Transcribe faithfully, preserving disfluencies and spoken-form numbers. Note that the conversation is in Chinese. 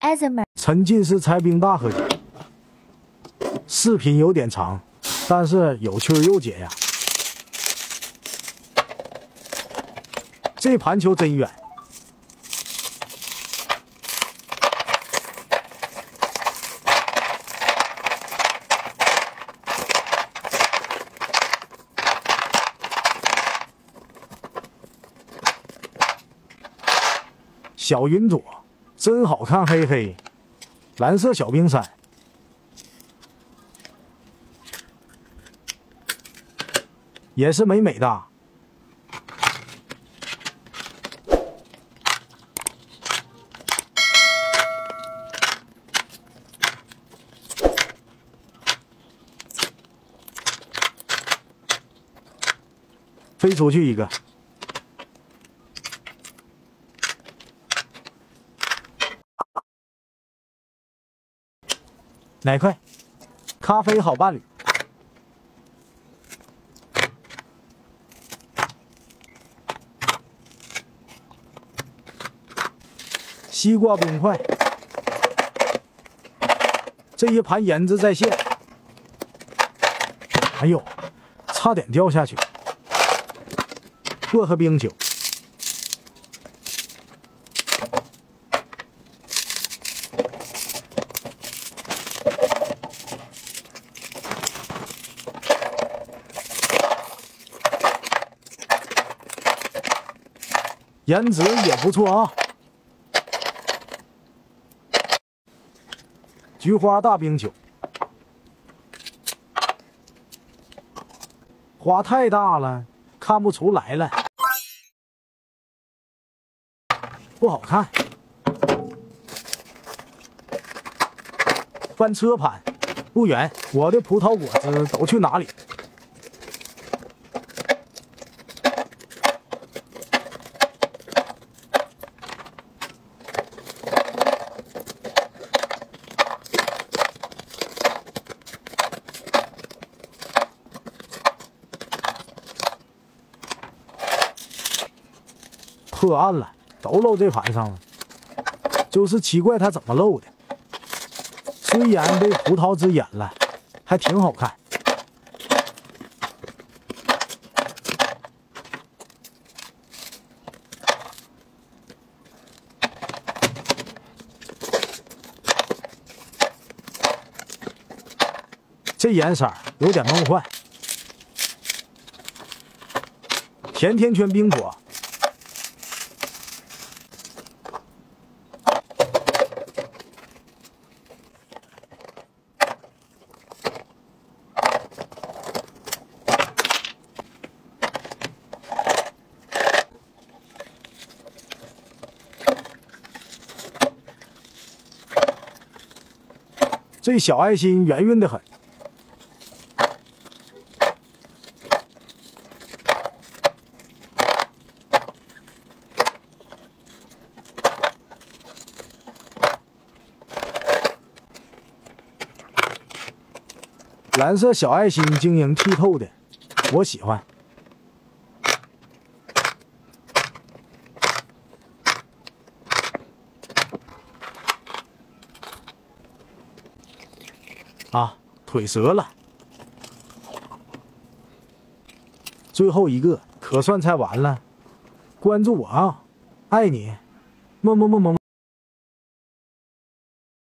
艾泽曼。 沉浸式裁冰大合集，视频有点长，但是有趣又解压。这盘球真远。 小云朵真好看，嘿嘿。蓝色小冰山，也是美美的。飞出去一个。 奶块，咖啡好伴侣。西瓜冰块，这一盘颜值在线。哎呦，差点掉下去。薄荷冰球。 颜值也不错啊！菊花大冰球，花太大了，看不出来了，不好看。翻车盘，不远，我的葡萄果汁都去哪里？ 破案了，都漏这盘上了，就是奇怪它怎么漏的。虽然被葡萄汁淹了，还挺好看。这颜色有点梦幻。甜甜圈冰果。 这小爱心圆润的很，蓝色小爱心晶莹剔透的，我喜欢。啊，腿折了。最后一个可算才完了，关注我啊，爱你，么么么么么。